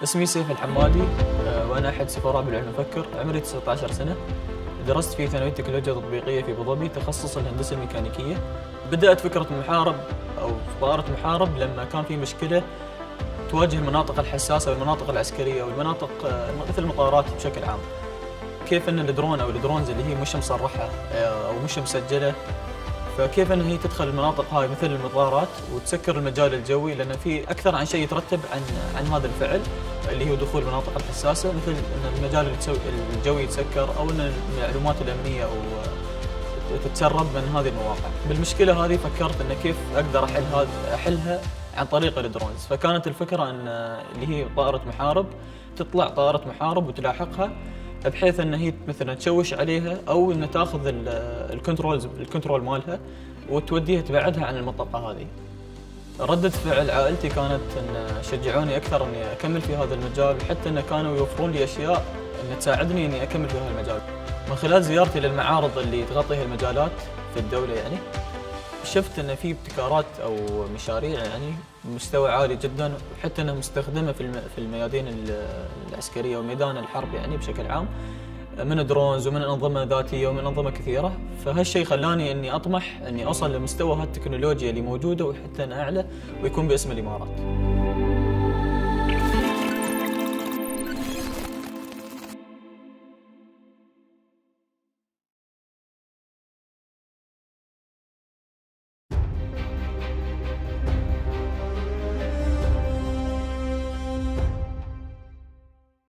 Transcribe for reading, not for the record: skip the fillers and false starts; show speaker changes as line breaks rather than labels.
اسمي سيف الحمادي، وأنا أحد سفراء بالعلم الفكر. عمري 19 سنة. درست في ثانوية تكنولوجيا تطبيقية في أبو ظبي، تخصص الهندسة الميكانيكية. بدأت فكرة محارب أو طائرة محارب لما كان في مشكلة تواجه المناطق الحساسة والمناطق العسكرية والمناطق مثل المطارات بشكل عام. كيف أن الدرون أو الدرونز اللي هي مش مصرحة أو مش مسجلة، فكيف أن هي تدخل المناطق هاي مثل المطارات وتسكر المجال الجوي، لأن في أكثر عن شيء يترتب عن هذا الفعل اللي هو دخول المناطق الحساسة، مثل أن المجال الجوي يتسكر أو أن المعلومات الأمنية أو تتسرب من هذه المواقع. بالمشكلة هذه فكرت أن كيف أقدر أحلها عن طريق الدرونز. فكانت الفكرة أن اللي هي طائرة محارب، تطلع طائرة محارب وتلاحقها بحيث ان هي مثلا تشوش عليها او ان تاخذ الكنترول مالها وتوديها تبعدها عن المنطقه هذه. ردة فعل عائلتي كانت ان شجعوني اكثر اني اكمل في هذا المجال، حتى ان كانوا يوفرون لي اشياء ان تساعدني اني اكمل في هذا المجال. من خلال زيارتي للمعارض اللي تغطي المجالات في الدوله، يعني شفت ان في ابتكارات او مشاريع يعني بمستوى عالي جدا، وحتى انها مستخدمه في الميادين العسكريه وميدان الحرب يعني بشكل عام، من درونز ومن انظمه ذاتيه ومن انظمه كثيره. فهالشيء خلاني اني اطمح اني اوصل لمستوى هالتكنولوجيا اللي موجوده وحتى انا اعلى، ويكون باسم الامارات.